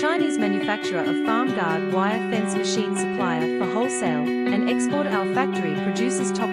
Chinese manufacturer of farm guard wire fence machine Supplier for Wholesale and Export Our factory produces top